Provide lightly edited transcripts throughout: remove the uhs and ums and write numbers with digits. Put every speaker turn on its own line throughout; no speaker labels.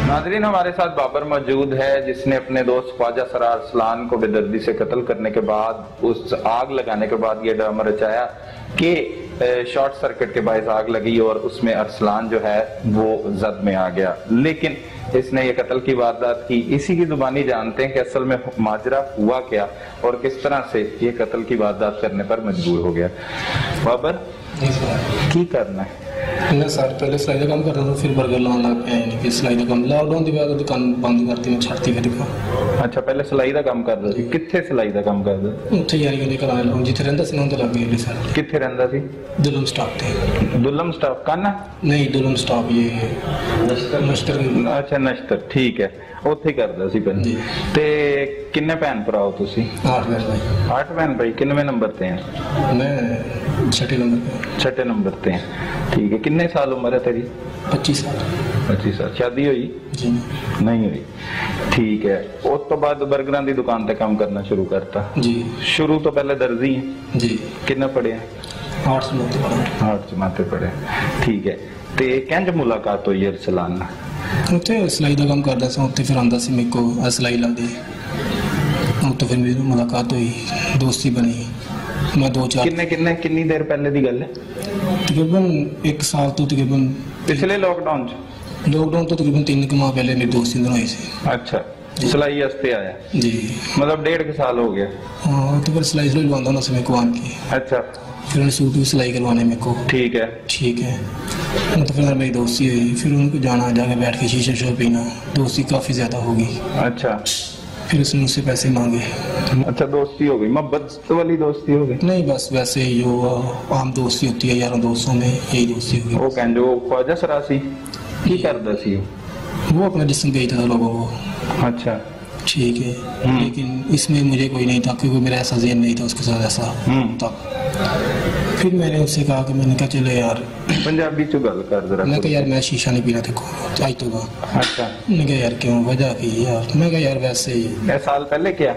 नाज़रीन, हमारे साथ बाबर मौजूद है जिसने अपने दोस्त ख्वाजा सरार अरसलान को बेदर्दी से कत्ल करने के बाद, उस आग लगाने के बाद ये ड्रामा रचाया कि शॉर्ट सर्किट के बायस आग लगी और उसमें अरसलान जो है वो जद में आ गया। लेकिन इसने ये कत्ल की वारदात की। इसी की जुबानी जानते हैं कि असल में माजरा हुआ क्या और किस तरह से ये कत्ल की वारदात करने पर मजबूर हो गया। बाबर की करना है?
मैं सर पहले सिलाई का काम करता था, फिर बर्गर लाने लग पिया। यानी कि सिलाई का काम लॉकडाउन के बाद दुकान बंद करती मैं छाड़ती फिर।
अच्छा, पहले सिलाई का काम करदा सी। कित्थे सिलाई का काम करदा?
उत्थे यारी गली कराने लगा जिथे रहंदा सी ना, तो लग गई सर।
कित्थे रहंदा सी?
दुलम स्टॉप थे।
दुलम स्टॉप काना? नहीं,
दुलम स्टॉप ये नश्तर।
अच्छा, नश्तर, ठीक है, ਉੱਥੇ ਕਰਦਾ ਸੀ ਪਹਿਲਾਂ। ਤੇ ਕਿੰਨੇ ਭੈਣ ਭਰਾ ਹੋ ਤੁਸੀਂ?
8 ਭੈਣ ਭਾਈ।
8 ਭੈਣ ਭਾਈ। ਕਿੰਨਵੇਂ ਨੰਬਰ ਤੇ ਹੈ?
मैं छठे नंबर पे।
छठे नंबर ते हैं, ठीक है। कितने साल उम्र है तेरी?
25 साल।
25 साल। शादी हुई?
जी
नहीं हुई, ठीक है। उस तो बाद बर्गरां दी दुकान ते काम करना शुरू करता?
जी।
शुरू तो पहले दर्जी है?
जी।
कितना पढ़े हैं?
8 जमाते पढ़े।
8 जमाते पढ़े, ठीक है। ते कंज मुलाकात हुई अरसलान नाल?
उत्थे सिलाई का काम करदा सी, उत्थे फिर आंदा सी मेरे को सिलाई लांदे, उत्थे फिर मेरी मुलाकात हुई, दोस्ती बनी। मैं 2-4
किन्नी देर पहले दी गल है?
तकरीबन 1 साल तो तकरीबन
पिछले लॉकडाउन
तो तकरीबन 3 माह पहले मेरी दोस्ती हुई सी।
अच्छा, सिलाई वास्ते आया?
जी।
मतलब 1.5 साल हो गया?
हाँ, तो फिर सिलाई लवांदा ना मेरे को आन के।
अच्छा।
फिर उन्हें सूट भी सिलाई करवाने मेरे को।
ठीक है,
ठीक है। तो फिर मेरी दोस्ती हुई, फिर उनको जाना, जाके बैठ के शीशा शो पीना, दोस्ती काफ़ी ज़्यादा होगी।
अच्छा।
फिर उसने मुझसे पैसे मांगे।
अच्छा, दोस्ती हो गई, मोहब्बत वाली दोस्ती हो गई?
नहीं, बस वैसे ही जो आम दोस्ती होती है यारों दोस्तों में, यही दोस्ती हो गई।
वो कहते वो ख्वाजा सरासी की करदा सी?
वो अपना जिस्म बेचता था लोगों को।
अच्छा,
ठीक है। लेकिन इसमें मुझे कोई नहीं था, क्योंकि मेरा ऐसा ज़हन नहीं था उसके साथ ऐसा तब। फिर मैंने उससे कहा कि मैंने कहा चलो यार
पंजाबी च गल कर जरा।
मैं कहा यार मैं शीशा नहीं पीना देखो आज तो का।
अच्छा।
मैंने कहा यार क्यों, वजह की यार? मैं कहा यार वैसे ही।
मैं साल पहले क्या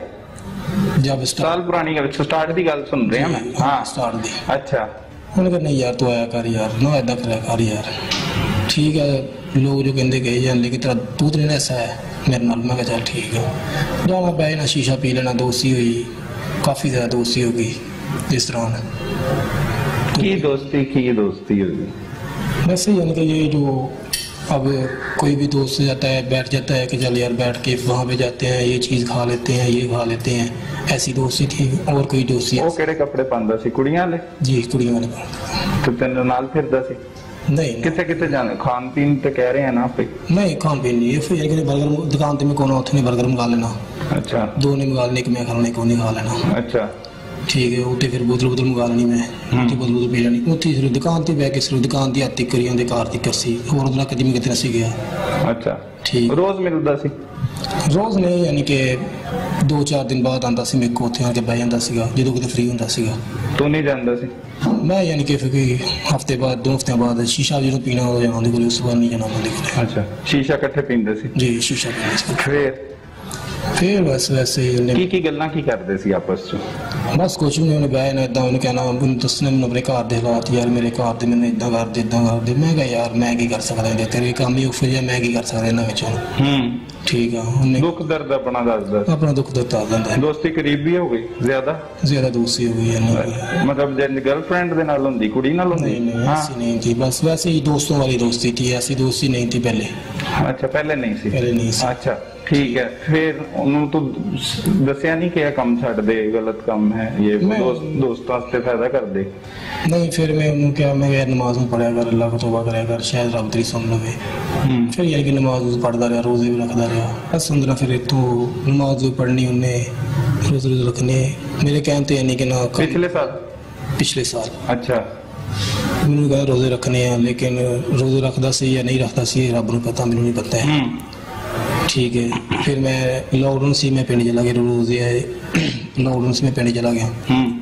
जब
साल पुरानी स्टार्ट की गल सुन रहे हैं मैं। हाँ,
स्टार्ट दी।
अच्छा।
उन्होंने कहा नहीं यार तू आया कर यार, ना ऐदा करा कर यार। ठीक है, लोग जो कहते गए जान, लेकिन तेरा तू तो नहीं ऐसा है मेरे नाल। मैं कहा चल ठीक है, जाना बह ना, शीशा पी लेना, दोस्ती हुई, काफ़ी ज़्यादा दोस्ती हो गई इस तरह।
की दोस्ती होगी
वैसे यानी कि ये जो अब कोई भी दोस्त जाता है, बैठ जाता है कि चल यार बैठ के वहाँ पे जाते हैं, ये चीज़ खा लेते हैं, ये खा लेते हैं, ऐसी दोस्ती थी। और कोई दोस्ती?
वो केड़े कपड़े पांदा सी? कुड़ियां वाले?
जी, कुड़ियां वाले।
तो तेरे नाल फिरदा सी?
नहीं।
किथे किथे जाने? खान पीन तो कह रहे हैं ना पे?
नहीं, खान पीन नहीं, ये फिर बर्गर दुकान ते मैं कोना उठने बर्गर मंगा लेना।
अच्छा।
2 ने मंगा लेने, मैं खाने को नहीं खा लेना।
अच्छा, ठीक
है। उत्ते फिर बोतल मंगा लेनी मैं, उत्ते बोतल पी लेनी। उत्ते फिर दुकान ते बैठ के सिर्फ दुकान दी हत्ती करी उनके कार तक सी, और उधर कदी मैं कितने सी गया।
अच्छा,
ठीक।
रोज मिलदा सी?
रोज नहीं, यानी कि 2-4 दिन बाद आंदा सी मेरे को, उत्थे आके बह जांदा सीगा ਜਦੋਂ किते फ्री हुंदा सीगा।
तू नहीं जानदा सी?
मैं यानी कि फिर कोई हफ्ते बाद 2 हफ्ते बाद शीशा जो पीना हो जाना उनके, उस बार नहीं जाना उनके।
अच्छा, शीशा इकट्ठे पींदे सी?
जी, शीशा पींदे सी। फिर बस वैसे ही
की गल्लां की करदे सी आपस च?
बस कुछ नहीं, उन्हें बह ना इदा, उन्हें कहना दसने मैंने अपने घर के हालात, यार मेरे घर के मैंने इदा कर दे। मैं कहा यार मैं की कर सकता, तेरे काम ही उफ जा, मैं की कर सकता इन्होंने विचों। ठीक है।
दुख दर्द अपना दसदा?
अपना दुख दर्द दस दिंदा।
दोस्ती करीब भी हो गई? ज्यादा दोस्ती हो गई? मतलब गर्लफ्रेंड दे नाल हुंदी, कुड़ी नाल हुंदी? नहीं, ऐसी नहीं थी, बस वैसे ही दोस्तों वाली दोस्ती थी, ऐसी दोस्ती नहीं थी पहले। अच्छा, पहले नहीं सी? अच्छा, ठीक है। फिर उन्होंने तो दसिया नहीं कि काम छड़ दे, गलत काम है ये, दोस्त वास्ते फायदा कर दे? नहीं, फिर मैं उन्होंने क्या, मैं यार नमाज में पढ़ा कर, अल्लाह को तौबा कराया कर, शायद रब तेरी सुन लवे। फिर यार कि नमाज पढ़ता रहा, रोजे भी रखता रहा। बस सुंदरा फिर इतों नमाज भी पढ़नी उन्हें, रोजे रखने मेरे कहते यानी कि ना पिछले साल। अच्छा। मैंने कहा रोजे रखने हैं, लेकिन रोजे रखता सी या नहीं रखता सी रब को पता, मैंने नहीं पता है। ठीक है। फिर मैं लॉकडाउन से मैं पिंड चला गया, रोजे आए लॉकडाउन से मैं पिंड चला गया।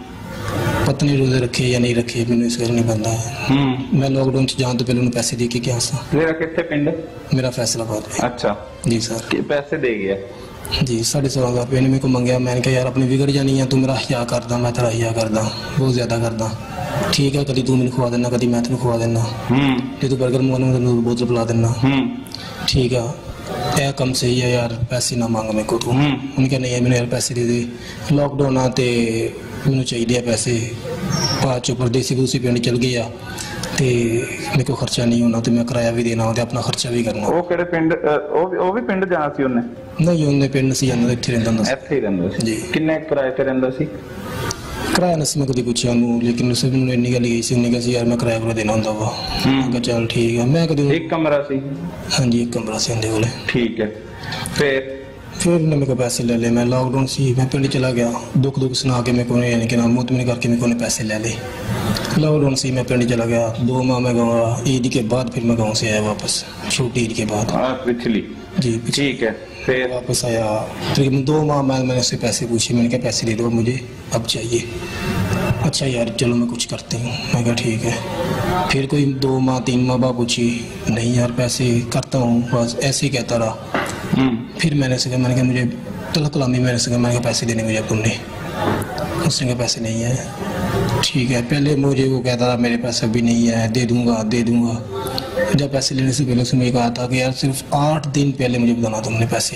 पता नहीं रोजे रखे या नहीं रखे, मैंने इस गल नहीं पता। मैं लॉकडाउन से जान तो पहले उन्हें पैसे दे के गया था। तेरा कितने पिंड? मेरा फैसलाबाद है। अच्छा जी सर। पैसे दे गया जी? 16.5 रुपये ने मेरे को मंगया। मैंने कहा यार अपनी बिगड़ जानी है, तू मेरा हिया करदा, मैं तेरा हिया करदा, बहुत ज्यादा करदा। ठीक है, कभी तू मैंने खुआ देना, कभी मैं तेन खुआ देना। जो तू बर्गर मंगवाना मैं बोतल पिला देना। ठीक है।
यह कम सही है यार, पैसे ना मांग मेरे को तू। उन्होंने कहा नहीं है, मैंने यार पैसे दे दे, लॉकडाउन आते मैंने चाहिए पैसे, बाद चो परदेसी दूसरी पिंड चल गया तो मेरे को खर्चा नहीं होना, तो मैं किराया भी देना होता, अपना खर्चा भी करना।
वो किहड़े पिंड, वो भी पिंड जाना सी उन्हें?
नहीं, उन्हें पिंड सी जाना, इत्थे रहिंदा हुंदा सी।
इत्थे ही रहिंदा सी जी। किन्ने किराए ते रहिंदा सी?
किराया नहीं मैं कभी पूछा उन्होंने, लेकिन उससे मैंने इन्नी गल गई सी, उन्हें कहा यार मैं किराया देना होंदा वा। मैं कहा चल ठीक है। मैं कभी
एक कमरा सी?
हाँ जी, एक कमरा सी उनके कोले।
ठीक है। फिर
उन्होंने मेरे को पैसे ले ले। मैं लॉकडाउन सी, मैं पिंड चला गया, दुख सुना के मेरे को यानी कि नाम मुतमिन करके मेरे को पैसे ले ले। लॉकडाउन सी मैं पिंड चला गया, 2 माह में गाँव रहा, ईद के बाद फिर मैं गाँव से आया वापस, छोटी ईद के बाद।
पिछली
जी
ठीक है। फिर
वापस आया, तकरीबन 2 माह में मैंने उससे पैसे पूछे, मैंने कहा पैसे दे दो मुझे, अब चाहिए। अच्छा यार चलो मैं कुछ करती हूँ। मैं कहा ठीक है। फिर कोई 2 माह 3 माह बाद पूछी, नहीं यार पैसे करता हूँ, बस ऐसे ही कहता रहा। फिर मैंने कहा मुझे तलक कलामी, मैंने कहा पैसे देने मुझे तुमने। उसने कहा पैसे नहीं है। ठीक है, पहले मुझे वो कहता था मेरे पैसे भी नहीं है, दे दूंगा दे दूंगा। जब पैसे लेने से पहले उसने कहा था कि यार सिर्फ 8 दिन पहले मुझे बताना तुमने पैसे।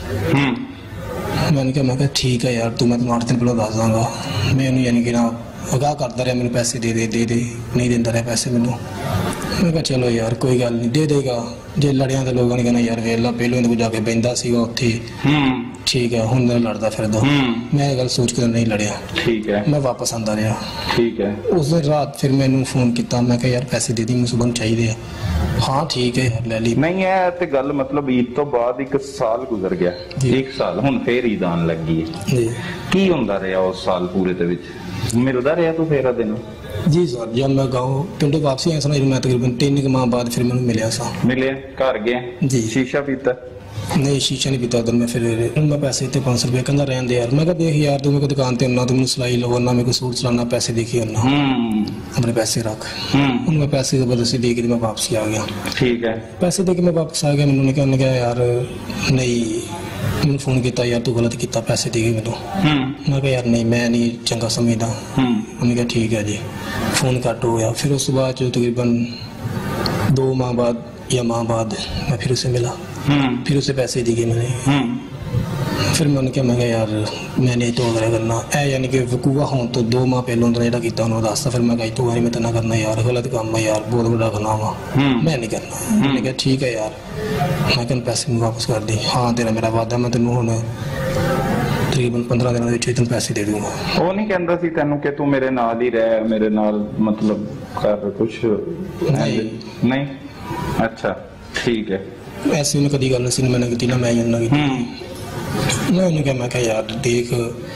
मैंने कहा ठीक है यार, तू मैं तुम्हें 8 दिन पहले दस दूंगा। मैं यानी कि ना आगाह करता रहा, मैंने पैसे दे दे, नहीं देता रहा पैसे मैनू। मैं कहा चलो यार कोई गल नहीं, दे देगा। जे लड़िया तो लोगों ने कहना यार वेला पहलों इन्हें जाके बहता सीगा उत्थे, ठीक है, हुण लड़दा फिरदा। मैं गल सोच कर नहीं लड़िया।
ठीक है।
मैं वापस आंदा रहा।
ठीक है।
उस दिन रात फिर मैंने फोन किया, मैं कहा यार पैसे दे दी, मैं सुबह चाहिए। हाँ ठीक है यार ले ली।
नहीं है ते गल मतलब ईद तो बाद 1 साल गुजर गया, 1 साल हुण फिर ईद आन लगी है। की हुंदा रहा उस साल पूरे दे विच? मिलदा रहा तू फेरा दिन?
जी सर, जब मैं गाँव पिंडों वापसी आया सर, मैं तकरीबन 3 माह बाद फिर मैंने मिले सा।
मिले घर गए
जी?
शीशा पीता?
नहीं शीशा नहीं पीता उधर। मैं फिर मैं पैसे इतने 500 रुपये कहना रहन दे यार। मैं कहा देख यार, तू मेरे को दुकान पे आना, तुम सिलाई लो ना, मेरे को सूट चलाना, पैसे देखिए आना, अपने पैसे रख। उनमें पैसे जबरदस्ती दे के मैं वापसी आ गया। ठीक है। पैसे दे के मैं वापस आ गया। मैंने कहा यार नहीं, मैंने फोन किया यार तू गलत किया, पैसे दे गए मैनू। मैं कहा यार नहीं, मैं नहीं चंगा समझदा। उन्होंने कहा ठीक है जी। फोन कट हो गया। फिर उस बाद जो तकरीबन 2 माह बाद या माह बाद मैं फिर उसे मिला, फिर उसे पैसे दिए मैंने। फिर मैंने कहा मैं यार मैंने तो वगैरह करना है, यानी कि वकूआ होने तो 2 माह पहलों जो किया दसता। फिर मैं तो बारी मैं तेना करना यार, गलत काम है यार, बहुत बड़ा गुनाह वा, मैं नहीं करना। मैंने कहा ठीक है यार, मैं तेन पैसे मैं वापस कर दी। हाँ तेरा मेरा वादा, मैं तेन हूँ तकरीबन 15 दिनों तेन पैसे दे दूंगा।
वो नहीं कहता सी तेनू कि तू मेरे नाल ही रह, मेरे नाल मतलब कर कुछ? नहीं। अच्छा ठीक है।
ऐसे उन्हें कभी गल नहीं मैंने की ना, मैं ही उन्हें की। मैं उन्हें कहा, मैं कहा यार देख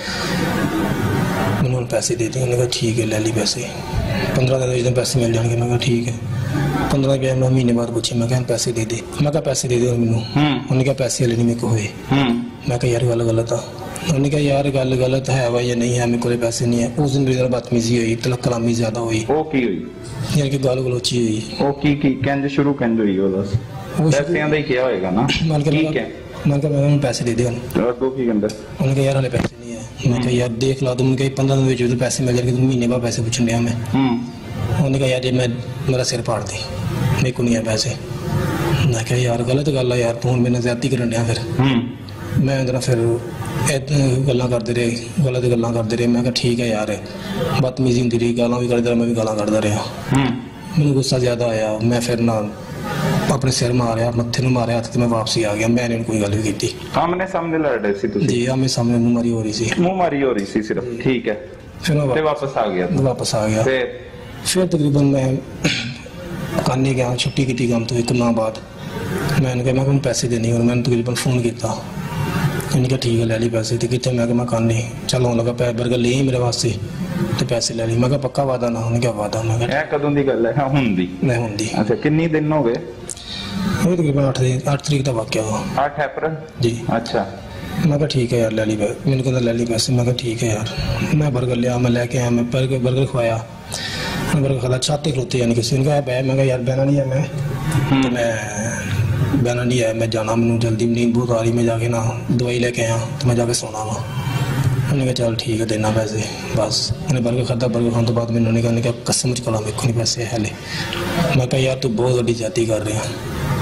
मैंने पैसे दे दिए। उन्होंने कहा ठीक है ले ली पैसे, 15 दिन जिस पैसे मिल जाएंगे। मैं कहा ठीक है। 15 रुपये मैं महीने बाद पूछे, मैं कहा पैसे दे दे। मैं कहा पैसे दे दे मैनू। उन्होंने कहा पैसे हले नहीं मेरे को हुए। मैं कहा यार गल गलत आ। उन्होंने कहा यार गल गलत है वा या नहीं है, मेरे को पैसे नहीं है। उस दिन मेरी बदतमीजी हुई, तलक कलामी ज्यादा हुई।
वो की हुई? यानी
कि गाल गलोची हुई।
वो की कंज शुरू कंज हुई? वो दस पैसिਆਂ ਦਾ ਹੀ ਕਿਹਾ ਹੋਏਗਾ ना? ठीक है।
मैं कहा मैं पैसे दे दे।
ਅੱਗੋਂ ਕੀ ਕਹਿੰਦਾ?
उन्होंने कहा यार हले पैसे नहीं है। मैं कहा यार देख ला, तुम कहीं 15 दिन में पैसे मिल जाएंगे, तुम महीने बाद पैसे पूछने मैं। उन्होंने कहा यार ये मैं मेरा सिर फाड़ दी, मेरे को नहीं है पैसे। मैं कहा यार गलत गल है यार, तू हूँ मेरे ज्यादती करन दिया। फिर मैं उधर फिर गल्लां करते रहे, गलत गल्लां करते रहे। मैं कहा ठीक है यार, बदतमीजी होंदी रही, गालां भी करदा रहा, मैं भी गालां करदा रहा। मैनूं गुस्सा ज्यादा आया, मैं फिर ना अपने सिर मारिया, मत्थे नूं मारिया हत्थ, मैं वापसी आ गया। मैंने कोई गल भी की।
आमने सामने लड़ रहे सी तुसीं? जी
आमने सामने मुंहमारी हो रही सी।
मुंहमारी हो रही सी सिर्फ? ठीक है। फिर मैं वापस आ गया।
वापस आ गया। फिर तकरीबन मैं काने गया, छुट्टी की काम तो 1 माह बाद। मैंने कहा मैं पैसे देने, और मैंने तकरीबन फोन किया। उन्होंने कहा ठीक है ले ली पैसे। तो कितने? मैं काने चल आने लगा, बर्गर ले मेरे वास्ते तो पैसे ले ली। मैं कहा पक्का वादा ना? उन्होंने क्या वादा? मैं कहा
कदों दी गल है? हुंदी
मैं हुंदी।
अच्छा कितने दिन हो गए?
तकरीबन 8 तरीक का वाकया हुआ।
8 अप्रैल जी। अच्छा।
मैं कहा ठीक है यार ले ली, मैंने कहता ले ली पैसे। मैं कहा ठीक है यार। मैं बर्गर लिया, मैं लेके आया, मैं बर्गर खवाया, बर्गर खाया, छाते खलोते यानी किसी ने कहा बह। मैं कहा यार बहना नहीं है, मैं तो मैं बहना नहीं है, मैं जाना, मैंने जल्दी नींद बहुत आ रही, मैं जाके ना दवाई लेके आया तो मैं जाके सोना वा। उन्होंने कहा चल ठीक है देना पैसे। बस उन्हें बर्गर खाता, बर्गर खाने तो बाद मैंने उन्होंने कहा कसम च कला मेरे को नहीं पैसे है हले। मैं कहा यार तू बहुत बड़ी जाती कर रहा।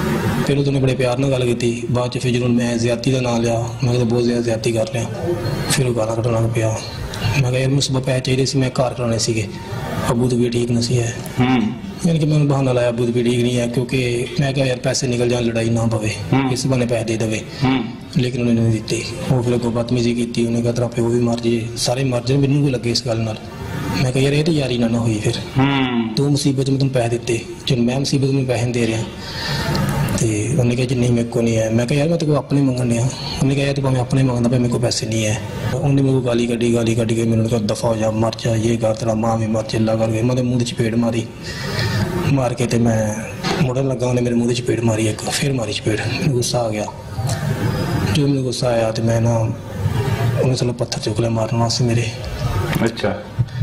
ਪਹਿਲਾਂ ਤਾਂ ਉਹਨੇ ਬੜੇ ਪਿਆਰ ਨਾਲ ਗੱਲ ਕੀਤੀ, ਬਾਅਦ 'ਚ ਫਿਰ ਜਦੋਂ ਮੈਂ ਜ਼ਿਆਦਤੀ ਦਾ ਨਾਂ ਲਿਆ, ਮੈਂ ਕਿਹਾ ਬਹੁਤ ਜ਼ਿਆਦਾ ਜ਼ਿਆਦਤੀ ਕਰ ਲਿਆ, ਫਿਰ ਉਹ ਗਾਲਾਂ ਕੱਢਣ ਲੱਗ ਪਿਆ। ਮੈਂ ਕਿਹਾ ਯਾਰ ਮੈਨੂੰ ਸੁਬਹ ਪੈਸੇ ਚਾਹੀਦੇ ਸੀ, ਮੈਂ ਘਰ ਕਰਾਉਣੇ ਸੀਗੇ, ਅੱਬੂ ਦੀ ਵੀ ਠੀਕ ਨਹੀਂ ਸੀ ਹੈ, ਯਾਨੀ ਕਿ ਮੈਨੂੰ ਬਹਾਨਾ ਲਾਇਆ ਅੱਬੂ ਦੀ ਵੀ ਠੀਕ ਨਹੀਂ ਹੈ, ਕਿਉਂਕਿ ਮੈਂ ਕਿਹਾ ਯਾਰ ਪੈਸੇ ਨਿਕਲ ਜਾਣ, ਲੜਾਈ ਨਾ ਪਵੇ, ਇਸ ਬਹਾਨੇ ਪੈਸੇ ਦੇ ਦੇਵੇ, ਲੇਕਿਨ ਉਹਨੇ ਨਹੀਂ ਦਿੱਤੇ। ਉਹ ਫਿਰ ਅੱਗੋਂ ਬਦਤਮੀਜ਼ੀ ਕੀਤੀ, ਉਹਨੇ ਕਿਹਾ ਤੇਰਾ ਪਿਓ ਵੀ ਮਰ ਜੇ, ਸਾਰੇ ਮਰ ਜਾਣ, ਮੈਨੂੰ ਵੀ ਲੱਗੇ ਇਸ ਗੱਲ ਨਾਲ। ਮੈਂ ਕਿਹਾ ਯਾਰ ਇਹ ਤਾਂ ਯਾਰੀ ਨਾ ਹੋਈ, ਫਿਰ ਤੂੰ ਮੁਸੀਬਤ ਮੈਂ ਤੈਨੂੰ ਪੈਸੇ ਦਿੱਤੇ, ਜਦੋਂ ਮੈਂ ਮੁਸੀਬਤ ਨੂੰ ਪੈਸੇ ਦੇ ਰਿਹਾ। ਤੇ ਉਹਨੇ ਕਿਹਾ ਜੀ ਨਹੀਂ ਮੇਰੇ ਕੋਲ ਨਹੀਂ ਹੈ। ਮੈਂ ਕਿਹਾ ਯਾਰ ਮੈਂ ਤੇ ਕੋਈ ਆਪਣੇ ਮੰਗਣ ਡਿਆ। ਉਹਨੇ ਕਿਹਾ ਤੂੰ ਭਾਵੇਂ ਆਪਣੇ ਮੰਗਦਾ ਪਿਆ, ਮੇਰੇ ਕੋਲ ਪੈਸੇ ਨਹੀਂ ਹੈ। ਉਹਨੇ ਮੇਰੇ ਕੋਲ ਗਾਲੀ ਕੱਢ ਕੇ ਮੈਨੂੰ ਕਿਹਾ ਦਫਾ ਹੋ ਜਾ, ਮਰ ਜਾ, ਇਹ ਕਰ, ਤੇਰਾ ਮਾਂ ਵੀ ਮਰ, ਚਿੱਲਾ ਕਰਕੇ ਮੈਂ ਉਹਦੇ ਮੂੰਹ 'ਚ ਚਪੇੜ ਮਾਰ ਕੇ ਤੇ ਮੈਂ ਮੁੜਨ ਲੱਗਾ, ਉਹਨੇ ਮੇਰੇ ਮੂੰਹ 'ਚ ਚਪੇੜ ਮਾਰੀ ਇੱਕ, ਫਿਰ ਮਾਰੀ ਚਪੇੜ, ਮੈਨੂੰ ਗੁੱਸਾ ਆ ਗਿਆ। ਜਦੋਂ ਮੈਨੂੰ ਗੁੱਸਾ ਆਇਆ ਤੇ ਮੈਂ ਨਾ ਉਹਨੇ ਚਲੋ ਪੱਥਰ ਚੁੱਕ ਲਿਆ ਮਾਰਨ ਵਾਸਤੇ ਮੇਰੇ।
ਅੱਛਾ,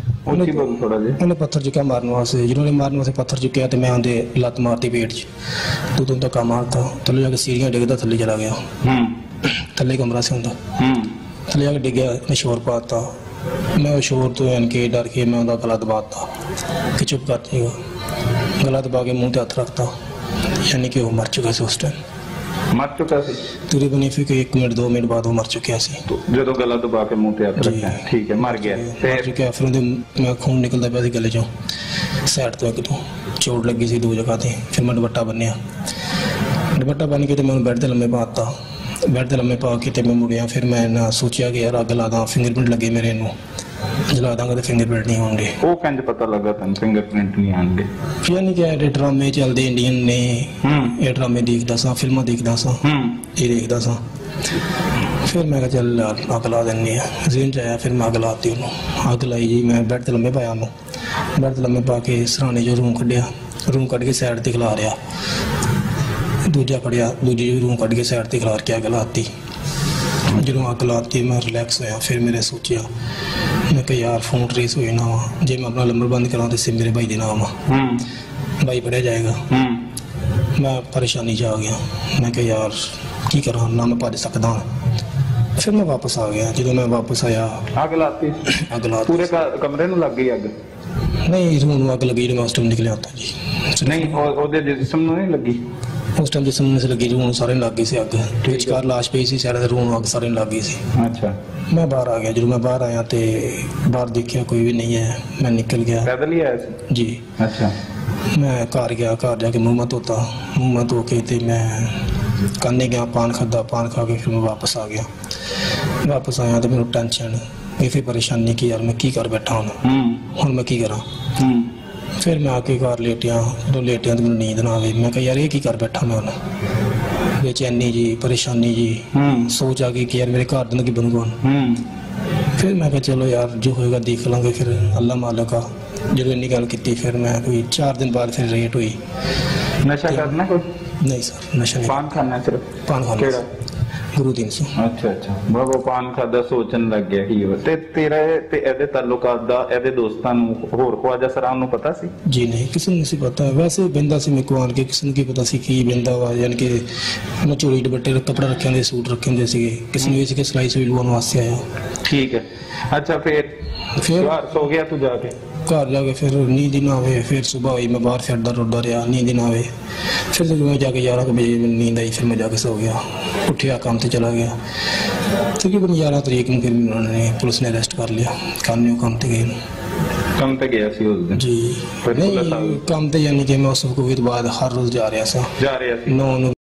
ਉਹਨੇ ਪੱਥਰ ਚੁੱਕਿਆ ਮਾਰਨ ਵਾਸਤੇ। ਜਦੋਂ ਉਹਨੇ ਮਾਰਨ ਵਾਸਤੇ ਪੱਥਰ ਚੁੱਕਿਆ ਤੇ ਮੈਂ ਉਹਦੇ ਲੱਤ ਮਾਰਤੀ ਪੇਟ 'ਚ, ਤੂੰ ਧੱਕਾ ਮਾਰਤਾ, ਥੱਲੇ ਜਾ ਕੇ ਸੀੜੀਆਂ ਡਿੱਗਦਾ ਥੱਲੇ ਚਲਾ ਗਿਆ, ਥੱਲੇ ਕਮਰਾ ਸੀ ਹੁੰਦਾ, ਥੱਲੇ ਜਾ ਕੇ ਡਿੱਗਿਆ, ਮੈਂ ਸ਼ੋਰ ਪਾਤਾ। ਮੈਂ ਉਹ ਸ਼ੋਰ ਤੋਂ ਐਨ ਕੇ ਡਰ ਕੇ ਮੈਂ ਉਹਦਾ ਗਲਾ ਦਬਾਤਾ ਕਿ ਚੁੱਪ ਕਰ ਜਾਏਗਾ, ਗਲਾ ਦਬਾ ਕੇ ਮੂੰਹ ਤੇ ਹੱਥ ਰੱਖਤਾ, ਯਾਨੀ ਕਿ ਉਹ ਮਰ ਚੁੱਕਾ ਸੀ ਉਸ ਟਾਈਮ। ਮਰ ਚੁੱਕਾ ਸੀ
ਤਕਰੀਬਨ ਫਿਰ 1 ਮਿੰਟ 2 ਮਿੰਟ ਬਾਅਦ ਉਹ ਮਰ ਚੁੱਕਿਆ ਸੀ।
ਜਦੋਂ ਗਲਾ ਦਬਾ ਕੇ ਮੂੰਹ ਤੇ ਹੱਥ ਰੱਖਿਆ, ਠੀਕ ਹੈ, ਮਰ ਗਿਆ।
ਫਿਰ ਉਹਦੇ ਮੈਂ ਖੂਨ ਨਿਕਲਦਾ ਪਿਆ ਸੀ ਗਲੇ 'ਚੋਂ, ਸਾਈਡ ਤੋਂ ਇੱਕ ਤੋਂ ਚੋਟ ਲੱਗੀ ਸੀ 2 ਜਗ੍ਹਾ ਤੇ। ਫਿਰ ਮੈਂ ਦੁਪੱਟਾ ਬੰਨਿਆ, ਦੁਪੱਟਾ ਬੰਨ ਕੇ ਤੇ ਮੈਂ ਉਹਨੂੰ ਬੈੱਡ ਤੇ ਲੰਮੇ ਪਾਤਾ। ਬੈੱਡ ਤੇ ਲੰਮੇ ਪਾ ਕੇ ਤੇ ਮੈਂ ਮੁੜਿਆ। ਫਿਰ ਮੈਂ ਨਾ ਸੋਚਿਆ ਕਿ ਯਾਰ ਅੱਗ ਲਾ ਦਾਂ, ਫਿੰਗਰਪ੍ਰਿੰਟ ਲੱਗੇ ਮੇਰੇ ਨੂੰ, ਜਲਾ ਦਾਂਗਾ ਤੇ ਫਿੰਗਰਪ੍ਰਿੰਟ ਨਹੀਂ ਹੋਣਗੇ।
ਉਹ ਕਿੰਜ ਪਤਾ ਲੱਗਾ ਤੈਨੂੰ ਫਿੰਗਰਪ੍ਰਿੰਟ ਨਹੀਂ ਆਣਗੇ?
ਯਾਨੀ ਕਿ ਇਹ ਡਰਾਮੇ ਚੱਲਦੇ ਇੰਡੀਅਨ ਨੇ, ਇਹ ਡਰਾਮੇ ਦੇਖਦਾ ਸਾਂ, ਫਿਲਮਾਂ ਦੇਖਦਾ ਸਾਂ, ਇਹ ਦੇਖਦਾ ਸਾਂ। ਫਿਰ ਮੈਂ ਕਿਹਾ ਚੱਲ ਅੱਗ ਲਾ ਦਿੰਦੇ ਆ, ਜ਼ਹਿਨ 'ਚ ਆਇਆ। ਫਿਰ ਮੈਂ ਅੱਗ ਲਾਤੀ ਉਹਨੂੰ, ਅੱਗ ਲਾਈ ਜੀ। ਮੈਂ ਬੈੱਡ ਤੇ ਲੰਮੇ ਪਾਇਆ ਉਹਨੂੰ, ਬੈੱਡ ਤੇ ਲੰਮੇ ਪਾ ਕੇ ਸਰਾਣੇ 'ਚੋਂ ਰੂਮ ਕੱਢਿਆ, ਰੂਮ ਕੱਢ ਕੇ ਸਾਈਡ ਤੇ ਖਿਲਾ ਰਿਆ, ਦੂਜਾ ਫੜਿਆ, ਦੂਜੀ ਰੂਮ ਕੱਢ ਕੇ ਸਾਈਡ ਤੇ ਖਿਲਾਰ ਕੇ ਅੱਗ ਲਾਤੀ। ਜਦੋਂ ਅੱਗ ਲਾਤੀ ਮੈਂ ਰਿਲੈਕਸ ਹੋਇਆ। ਫਿਰ ਮੇਰੇ ਸੋਚਿਆ, ਮੈਂ ਕਿਹਾ ਯਾਰ ਫੋਨ ਟਰੇਸ ਹੋਏ ਨਾ ਵਾ, ਜੇ ਮੈਂ ਆਪਣਾ ਨੰਬਰ ਬੰਦ ਕਰਾਂ ਤੇ ਮੇਰੇ ਭਾਈ ਦੇ ਨਾਮ ਆ, ਭਾਈ ਪੜਿਆ ਜਾਏਗਾ। ਮੈਂ ਪਰੇਸ਼ਾਨੀ 'ਚ ਆ ਗਿਆ। ਮੈਂ ਕਿਹਾ ਯਾਰ ਕੀ ਕਰਾਂ, ਨਾ ਮੈਂ ਭੱਜ ਸਕਦਾ। ਫਿਰ ਮੈਂ ਵਾਪਸ ਆ ਗਿਆ। ਜਦੋਂ ਮੈਂ ਵਾਪਸ ਆਇਆ,
ਅੱਗ ਲਾਤੀ ਪੂਰੇ ਕਮਰੇ ਨੂੰ ਲੱਗ ਗਈ ਅੱਗ?
ਨਹੀਂ, ਰੂਮ ਨੂੰ ਅੱਗ ਲੱਗੀ ਜਦੋਂ ਮੈਂ ਉਸ ਟਾਈਮ ਨਿਕਲਿਆ ਉੱਥੋਂ ਜੀ।
ਨਹੀਂ, ਉਹਦੇ ਜਿਸਮ ਨੂੰ ਨਹੀਂ ਲੱਗੀ?
ਉਸ ਟਾਈਮ ਜਿਸਮ ਨੂੰ ਲੱਗੀ, ਰੂਮ ਨੂੰ ਸਾਰੇ ਲੱਗ ਗਈ ਸੀ ਅੱਗ। ਵਿਚਕਾਰ ਲਾਸ਼ ਪਈ ਸੀ, ਸਾਈਡ ਦੇ ਰੂਮ ਨੂੰ ਅੱਗ ਸਾਰੇ ਲੱਗ ਗਈ ਸੀ।
ਅੱਛਾ।
ਮੈਂ ਬਾਹਰ ਆ ਗਿਆ। ਜਦੋਂ ਮੈਂ ਬਾਹਰ ਆਇਆ ਤੇ ਬਾਹਰ ਦੇਖਿਆ ਕੋਈ ਵੀ ਨਹੀਂ ਹੈ, ਮੈਂ ਨਿਕਲ ਗਿਆ।
ਪੈਦਲ ਹੀ ਆਇਆ ਸੀ
ਜੀ?
ਅੱਛਾ।
ਮੈਂ ਘਰ ਗਿਆ, ਘਰ ਜਾ ਕੇ ਮੂੰਹ ਧੋਤਾ, ਮੂੰਹ ਧੋ ਕੇ ਤੇ ਮੈਂ ਕਾਨੇ ਗਿਆ, ਪਾਨ ਖਾਧਾ, ਪਾਨ ਖਾ ਕੇ ਫਿਰ ਮੈਂ ਵਾਪਸ ਆ ਗਿਆ। ਵਾਪਸ ਆਇਆ ਤੇ ਮੈਨੂੰ ਟੈਨਸ਼ਨ, ਇਹ ਫਿਰ ਪਰੇਸ਼ਾਨੀ ਕਿ ਯਾਰ ਮੈਂ ਕੀ ਕਰ ਬੈਠਾ ਹੁਣ ਮੈਂ ਕੀ ਕਰਾਂ। ਫਿਰ ਮੈਂ ਆ ਕੇ ਘਰ ਲੇਟਿਆ। ਜਦੋਂ ਲੇਟਿਆ ਤੇ ਮੈਨੂੰ ਨੀਂਦ ਨਾ ਆਵੇ। ਮੈਂ ਕਿਹਾ ਯਾਰ ਇਹ ਕੀ ਕਰ ਬੈਠਾ ਮੈਂ ਹੁਣ, ਬੇਚੈਨੀ ਜੀ, ਪਰੇਸ਼ਾਨੀ ਜੀ, ਸੋਚ ਆ ਗਈ ਕਿ ਯਾਰ ਮੇਰੇ ਘਰ ਦੇ ਨਾਲ ਕੀ ਬਣੂਗਾ। ਫਿਰ ਮੈਂ ਕਿਹਾ ਚਲੋ ਯਾਰ ਜੋ ਹੋਏਗਾ ਦੇਖ ਲਾਂਗੇ, ਫਿਰ ਅੱਲਾ ਮਾਲਕ ਆ। ਜਦੋਂ ਇੰਨੀ ਗੱਲ ਕੀਤੀ ਫਿਰ ਮੈਂ ਕੋਈ 4 ਦਿਨ ਬਾਅਦ ਫਿਰ ਰੇਟ ਹੋਈ।
ਨਸ਼ਾ ਕਰਨਾ ਕੋਈ?
ਨਹੀਂ ਸਰ, ਨਸ਼ਾ ਨਹੀਂ।
ਪਾਨ ਖਾਣਾ? ਸਿਰਫ ਪਾਨ ਖਾਣਾ। ਕਿਹੜਾ? ਗੁਰੂ 300। ਅੱਛਾ। ਬਾਬਾ ਪਾਨ ਖਾਦਾ, ਸੋਚਣ ਲੱਗ ਗਿਆ ਹੀ ਉਹ। ਤੇ ਤੇਰਾ ਤੇ ਇਹਦੇ ਤਾਲੁਕਾਤ ਦਾ ਇਹਦੇ ਦੋਸਤਾਂ ਨੂੰ, ਹੋਰ ਖਵਾਜਾ ਸਰਾਮ ਨੂੰ ਪਤਾ ਸੀ? ਜੀ ਨਹੀਂ, ਕਿਸੇ ਨੂੰ ਨਹੀਂ ਸੀ ਪਤਾ। ਵੈਸੇ ਬਿੰਦਾ ਸੀ ਮੇਰੇ ਕੋਲ ਆਣ ਕੇ, ਕਿਸੇ ਨੂੰ ਕੀ ਪਤਾ ਸੀ ਕੀ ਬਿੰਦਾ ਵਾ। ਯਾਨੀ ਕਿ ਮੈਂ ਚੋਰੀ ਦੁਪੱਟੇ ਕੱਪੜਾ ਰੱਖੇ ਹੁੰਦੇ, ਸੂਟ ਰੱਖੇ ਹੁੰਦੇ ਸੀਗੇ। ਕਿਸੇ ਨੂੰ ਇਹ ਸੀ ਕਿ ਸਿਲਾਈ ਸੂਈ ਲਵਾਉਣ ਵਾਸਤੇ ਆਇਆ। ਠੀਕ ਹੈ। ਅੱਛਾ, ਫਿਰ ਸੋ ਗਿਆ ਤੂੰ ਜਾ ਕੇ? ਘਰ ਜਾ ਕੇ ਫਿਰ ਨੀਂਦ ਹੀ ਨਾ ਆਵੇ। ਫਿਰ ਸੁਬਾਹ ਹੋਈ, ਮੈਂ ਬਾਹਰ ਫਿਰਦਾ ਰੁੜਦਾ ਰਿਹਾ, ਨੀਂਦ ਹੀ ਨਾ ਆਵੇ। ਫਿਰ ਜਦੋਂ ਮੈਂ ਜਾ ਕੇ 11 ਵਜੇ ਮੈਨੂੰ ਨੀਂਦ ਆਈ, ਫਿਰ ਮੈਂ ਜਾ ਕੇ ਸੋ ਗਿਆ। ਉੱਠਿਆ, ਕੰਮ ਤੇ ਚਲਾ ਗਿਆ। ਤਕਰੀਬਨ 11 ਤਰੀਕ ਨੂੰ ਫਿਰ ਉਹਨਾਂ ਨੇ, ਪੁਲਿਸ ਨੇ ਅਰੈਸਟ ਕਰ ਲਿਆ। ਕੰਮ ਤੇ ਗਏ, ਕੰਮ ਤੇ ਗਿਆ ਸੀ ਉਸ ਦਿਨ ਜੀ? ਨਹੀਂ, ਕੰਮ ਤੇ ਯਾਨੀ ਕਿ ਮੈਂ ਉਸ ਵਕਤ ਬਾਅਦ ਹਰ ਰੋਜ਼ ਜਾ ਰਿਹਾ ਸੀ 9 ਨੂੰ।